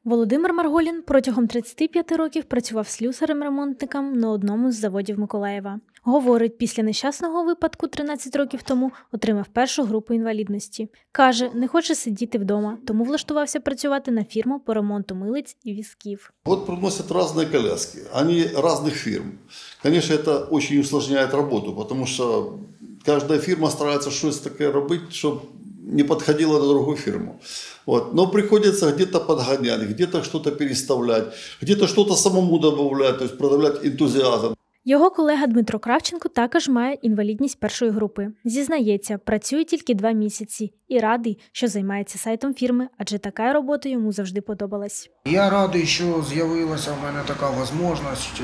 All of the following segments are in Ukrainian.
Володимир Марголін протягом 35 років працював слюсарем-ремонтником на одному з заводів Миколаєва. Говорить, після нещасного випадку 13 років тому отримав першу групу інвалідності. Каже, не хоче сидіти вдома, тому влаштувався працювати на фірму по ремонту милиць і візків. Вот приносят разные коляски, они разных фирм. Конечно, это очень усложняет работу, потому что каждая фирма старается что-то такое робить, чтобы не подходила на другую фирму. Вот. Но приходится где-то подгонять, где-то что-то переставлять, где-то что-то самому добавлять, то есть продавлять энтузиазм. Його колега Дмитро Кравченко також має інвалідність першої групи. Зізнається, працює тільки 2 місяці і радий, що займається сайтом фірми, адже така робота йому завжди подобалась. Я радий, що з'явилася в мене така можливість,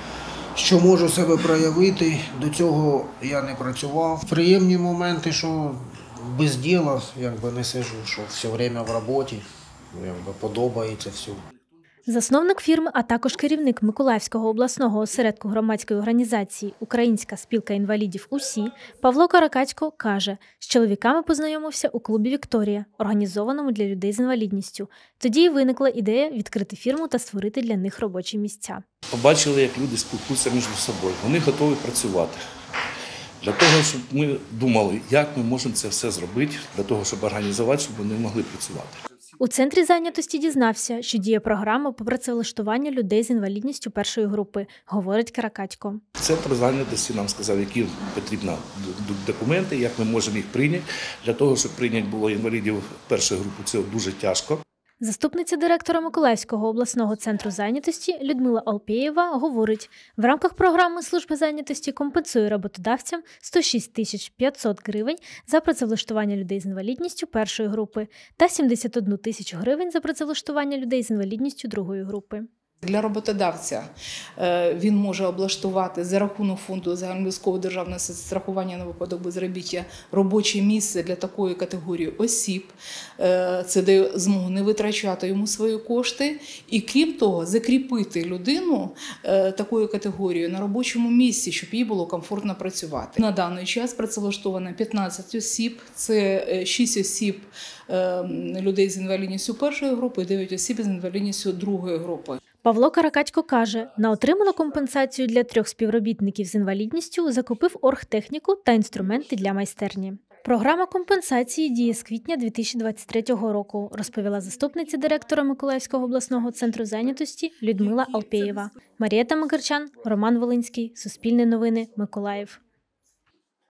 що можу себе проявити. До цього я не працював. Приємні моменти, що без діла, не сиджу, що все время в роботі, подобається все. Засновник фірми, а також керівник Миколаївського обласного осередку громадської організації «Українська спілка інвалідів УСІ» Павло Каракатько каже, з чоловіками познайомився у клубі «Вікторія», організованому для людей з інвалідністю. Тоді й виникла ідея відкрити фірму та створити для них робочі місця. Побачили, як люди спілкуються між собою, вони готові працювати. Для того, щоб ми думали, як ми можемо це все зробити, для того, щоб організувати, щоб вони могли працювати. У центрі зайнятості дізнався, що діє програма по працевлаштуванню людей з інвалідністю першої групи, говорить Каракатько. Центр зайнятості нам сказав, які потрібні документи, як ми можемо їх прийняти. Для того, щоб прийняти було інвалідів першої групи, це дуже тяжко. Заступниця директора Миколаївського обласного центру зайнятості Людмила Алпєєва говорить, в рамках програми служби зайнятості компенсує роботодавцям 106 500 гривень за працевлаштування людей з інвалідністю першої групи та 71 тисячу гривень за працевлаштування людей з інвалідністю другої групи. Для роботодавця він може облаштувати за рахунок фонду загальнообов'язкового державного страхування на випадок безробіття робоче місце для такої категорії осіб. Це дає змогу не витрачати йому свої кошти і, крім того, закріпити людину такої категорії на робочому місці, щоб їй було комфортно працювати. На даний час працевлаштовано 15 осіб, це 6 осіб людей з інвалідністю першої групи і 9 осіб з інвалідністю другої групи. Павло Каракатько каже, на отриману компенсацію для 3 співробітників з інвалідністю закупив оргтехніку та інструменти для майстерні. Програма компенсації діє з квітня 2023 року, розповіла заступниця директора Миколаївського обласного центру зайнятості Людмила Алпєєва. Марія Тамагирчан, Роман Волинський, Суспільне новини, Миколаїв.